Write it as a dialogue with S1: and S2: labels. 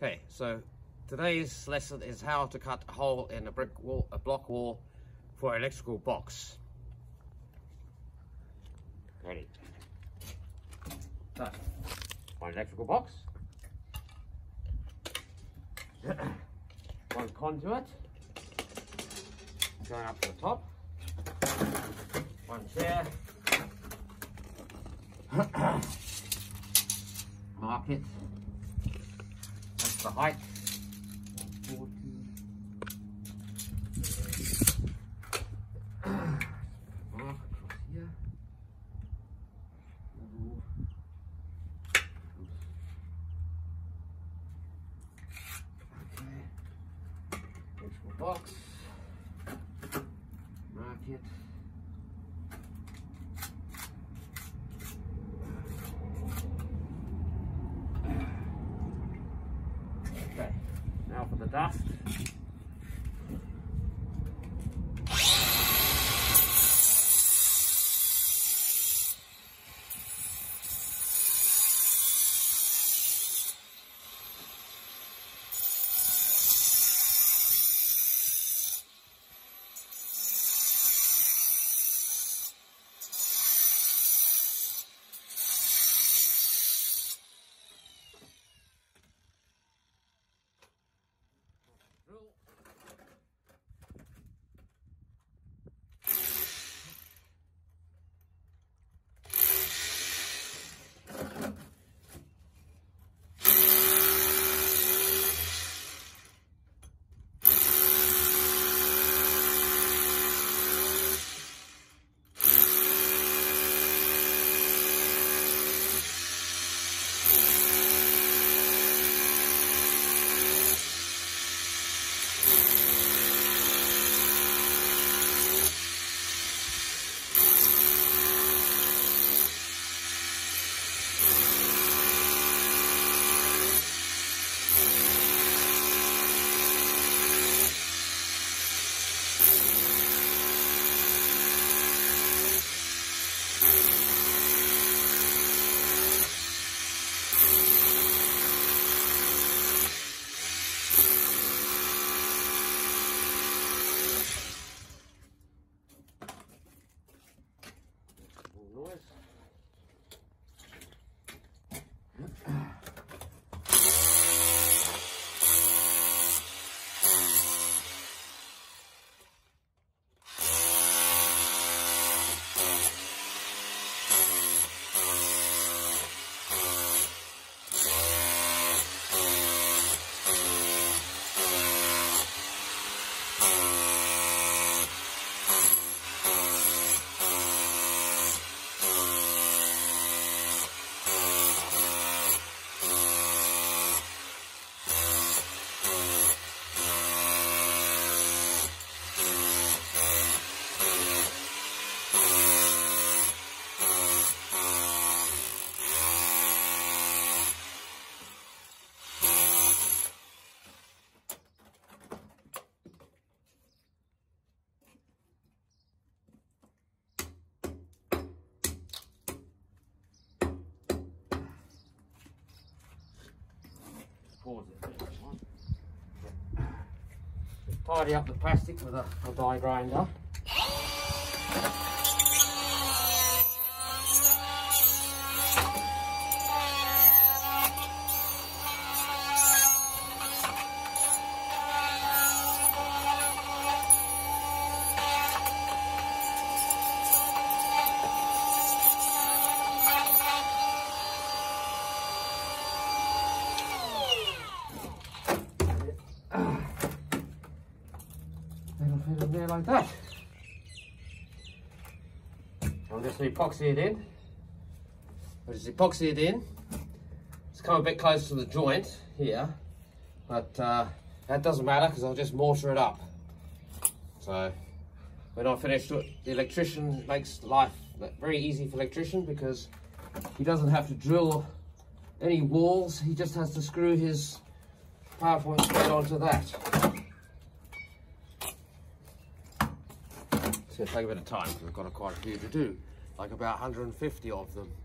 S1: Okay, so today's lesson is how to cut a hole in a block wall for an electrical box. Ready. So, one electrical box, one conduit going up to the top, one chair, mark it, that's the height, 40. Mark across here. Okay, electrical box, mark it. Okay, now for the dust. Pause it. Just tidy up the plastic with a die grinder. Fit in there like that. I'll just epoxy it in. I'll just epoxy it in. It's come a bit close to the joint here, but that doesn't matter because I'll just mortar it up. So when I'm finished, the electrician makes life very easy for the electrician because he doesn't have to drill any walls. He just has to screw his power point straight onto that. It's going to take a bit of time because I've got quite a few to do, like about 150 of them.